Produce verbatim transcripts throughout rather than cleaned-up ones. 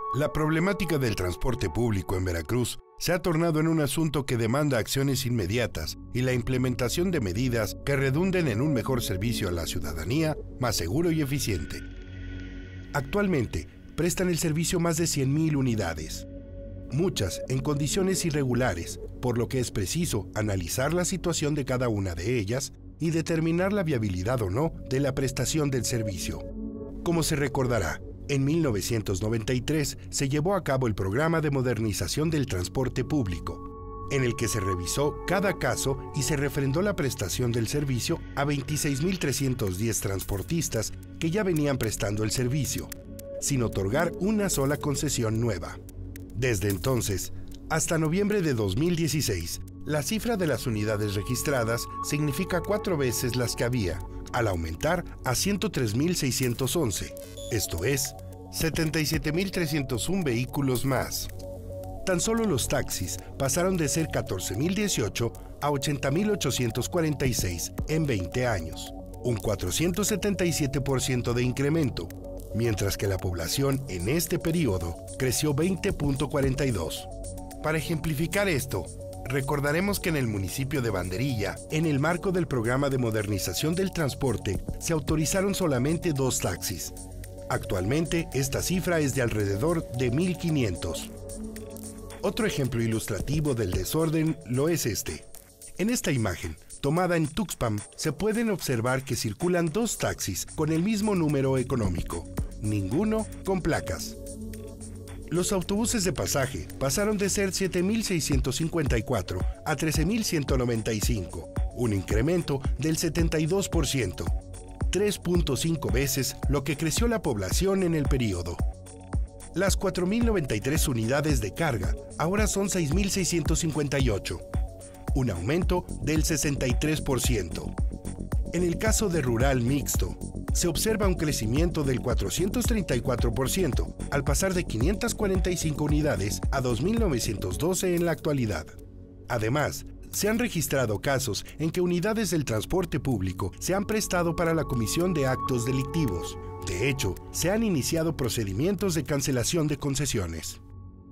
La problemática del transporte público en Veracruz se ha tornado en un asunto que demanda acciones inmediatas y la implementación de medidas que redunden en un mejor servicio a la ciudadanía, más seguro y eficiente. Actualmente, prestan el servicio más de cien mil unidades, muchas en condiciones irregulares, por lo que es preciso analizar la situación de cada una de ellas y determinar la viabilidad o no de la prestación del servicio. Como se recordará, en mil novecientos noventa y tres se llevó a cabo el Programa de Modernización del Transporte Público, en el que se revisó cada caso y se refrendó la prestación del servicio a veintiséis mil trescientos diez transportistas que ya venían prestando el servicio, sin otorgar una sola concesión nueva. Desde entonces, hasta noviembre de dos mil dieciséis, la cifra de las unidades registradas significa cuatro veces las que había, al aumentar a ciento tres mil seiscientos once, esto es, setenta y siete mil trescientos uno vehículos más. Tan solo los taxis pasaron de ser catorce mil dieciocho a ochenta mil ochocientos cuarenta y seis en veinte años, un cuatrocientos setenta y siete por ciento de incremento, mientras que la población en este periodo creció veinte punto cuarenta y dos. Para ejemplificar esto, recordaremos que en el municipio de Banderilla, en el marco del Programa de Modernización del Transporte, se autorizaron solamente dos taxis. Actualmente, esta cifra es de alrededor de mil quinientos. Otro ejemplo ilustrativo del desorden lo es este. En esta imagen, tomada en Tuxpan, se pueden observar que circulan dos taxis con el mismo número económico, ninguno con placas. Los autobuses de pasaje pasaron de ser siete mil seiscientos cincuenta y cuatro a trece mil ciento noventa y cinco, un incremento del setenta y dos por ciento, tres punto cinco veces lo que creció la población en el periodo. Las cuatro mil noventa y tres unidades de carga ahora son seis mil seiscientos cincuenta y ocho, un aumento del sesenta y tres por ciento. En el caso de rural mixto, se observa un crecimiento del cuatrocientos treinta y cuatro por ciento, al pasar de quinientas cuarenta y cinco unidades a dos mil novecientos doce en la actualidad. Además, se han registrado casos en que unidades del transporte público se han prestado para la comisión de actos delictivos. De hecho, se han iniciado procedimientos de cancelación de concesiones.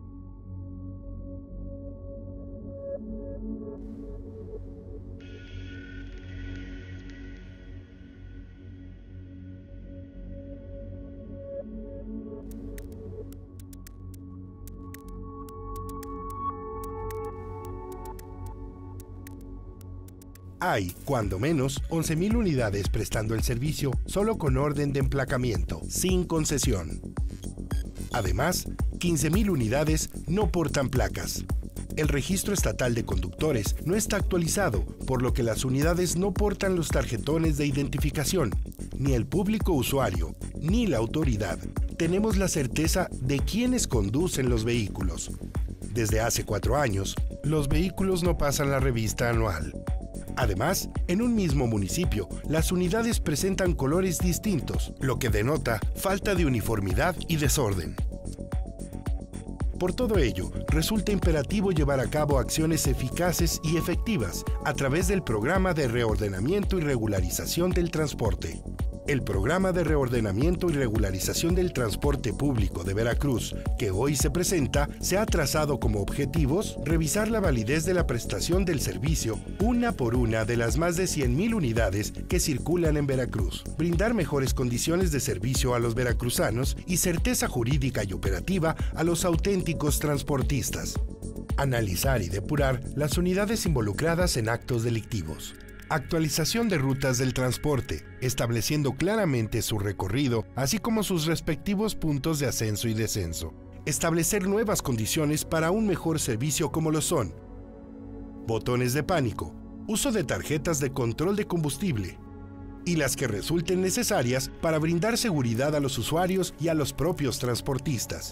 Hay, cuando menos, once mil unidades prestando el servicio solo con orden de emplacamiento, sin concesión. Además, quince mil unidades no portan placas. El registro estatal de conductores no está actualizado, por lo que las unidades no portan los tarjetones de identificación. Ni el público usuario, ni la autoridad tenemos la certeza de quiénes conducen los vehículos. Desde hace cuatro años, los vehículos no pasan la revista anual. Además, en un mismo municipio, las unidades presentan colores distintos, lo que denota falta de uniformidad y desorden. Por todo ello, resulta imperativo llevar a cabo acciones eficaces y efectivas a través del Programa de Reordenamiento y Regularización del Transporte. El Programa de Reordenamiento y Regularización del Transporte Público de Veracruz, que hoy se presenta, se ha trazado como objetivos revisar la validez de la prestación del servicio una por una de las más de cien mil unidades que circulan en Veracruz, brindar mejores condiciones de servicio a los veracruzanos y certeza jurídica y operativa a los auténticos transportistas, analizar y depurar las unidades involucradas en actos delictivos. Actualización de rutas del transporte, estableciendo claramente su recorrido, así como sus respectivos puntos de ascenso y descenso. Establecer nuevas condiciones para un mejor servicio como lo son: botones de pánico, uso de tarjetas de control de combustible, y las que resulten necesarias para brindar seguridad a los usuarios y a los propios transportistas.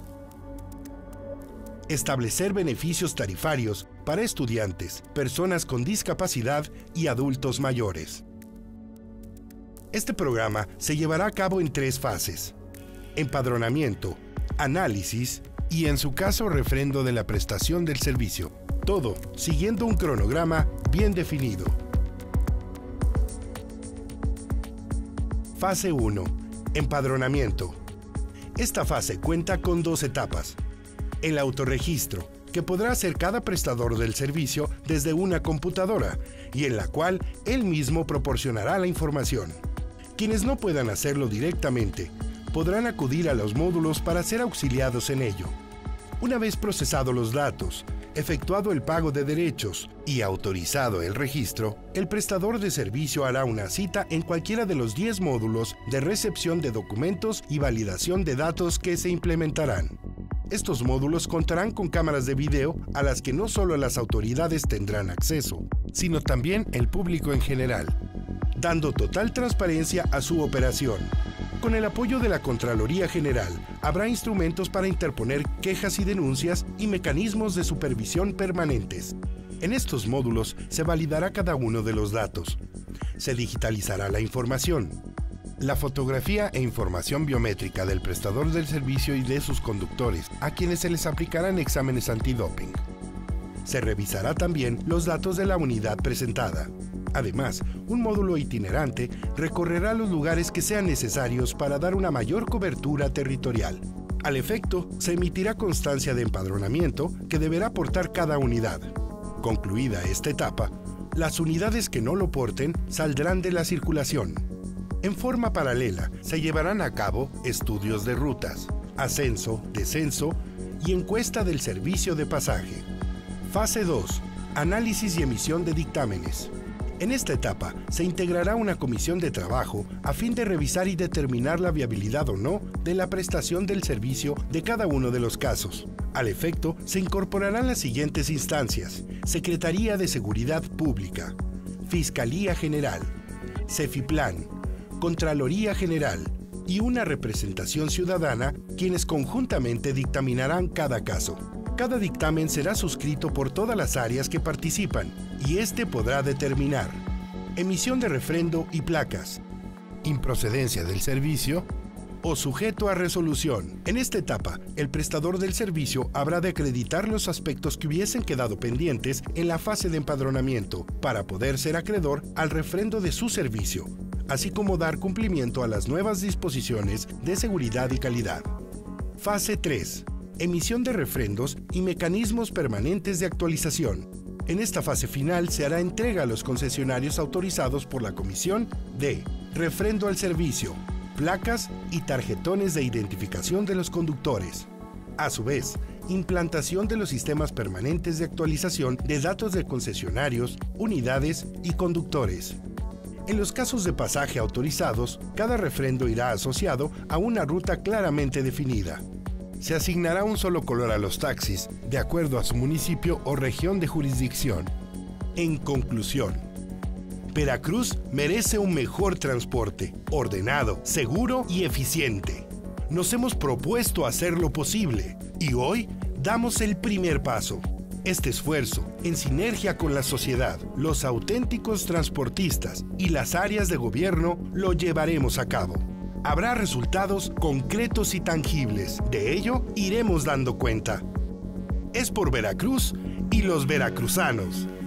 Establecer beneficios tarifarios para estudiantes, personas con discapacidad y adultos mayores. Este programa se llevará a cabo en tres fases: empadronamiento, análisis y, en su caso, refrendo de la prestación del servicio. Todo siguiendo un cronograma bien definido. Fase uno. Empadronamiento. Esta fase cuenta con dos etapas. El autorregistro, que podrá hacer cada prestador del servicio desde una computadora y en la cual él mismo proporcionará la información. Quienes no puedan hacerlo directamente, podrán acudir a los módulos para ser auxiliados en ello. Una vez procesados los datos, efectuado el pago de derechos y autorizado el registro, el prestador de servicio hará una cita en cualquiera de los diez módulos de recepción de documentos y validación de datos que se implementarán. Estos módulos contarán con cámaras de video a las que no solo las autoridades tendrán acceso, sino también el público en general, dando total transparencia a su operación. Con el apoyo de la Contraloría General, habrá instrumentos para interponer quejas y denuncias y mecanismos de supervisión permanentes. En estos módulos se validará cada uno de los datos. Se digitalizará la información. La fotografía e información biométrica del prestador del servicio y de sus conductores, a quienes se les aplicarán exámenes antidoping. Se revisará también los datos de la unidad presentada. Además, un módulo itinerante recorrerá los lugares que sean necesarios para dar una mayor cobertura territorial. Al efecto, se emitirá constancia de empadronamiento que deberá portar cada unidad. Concluida esta etapa, las unidades que no lo porten saldrán de la circulación. En forma paralela, se llevarán a cabo estudios de rutas, ascenso, descenso y encuesta del servicio de pasaje. Fase dos. Análisis y emisión de dictámenes. En esta etapa, se integrará una comisión de trabajo a fin de revisar y determinar la viabilidad o no de la prestación del servicio de cada uno de los casos. Al efecto, se incorporarán las siguientes instancias: Secretaría de Seguridad Pública, Fiscalía General, Cefiplan, Contraloría General y una representación ciudadana, quienes conjuntamente dictaminarán cada caso. Cada dictamen será suscrito por todas las áreas que participan y este podrá determinar emisión de refrendo y placas, improcedencia del servicio o sujeto a resolución. En esta etapa, el prestador del servicio habrá de acreditar los aspectos que hubiesen quedado pendientes en la fase de empadronamiento para poder ser acreedor al refrendo de su servicio, así como dar cumplimiento a las nuevas disposiciones de seguridad y calidad. Fase tres. Emisión de refrendos y mecanismos permanentes de actualización. En esta fase final se hará entrega a los concesionarios autorizados por la Comisión de refrendo al servicio, placas y tarjetones de identificación de los conductores. A su vez, implantación de los sistemas permanentes de actualización de datos de concesionarios, unidades y conductores. En los casos de pasaje autorizados, cada refrendo irá asociado a una ruta claramente definida. Se asignará un solo color a los taxis, de acuerdo a su municipio o región de jurisdicción. En conclusión, Veracruz merece un mejor transporte, ordenado, seguro y eficiente. Nos hemos propuesto hacer lo posible y hoy damos el primer paso. Este esfuerzo, en sinergia con la sociedad, los auténticos transportistas y las áreas de gobierno, lo llevaremos a cabo. Habrá resultados concretos y tangibles. De ello iremos dando cuenta. Es por Veracruz y los veracruzanos.